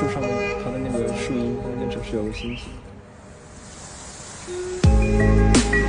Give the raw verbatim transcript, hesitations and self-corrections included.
树上面，它的那个树荫中间只是有个星星。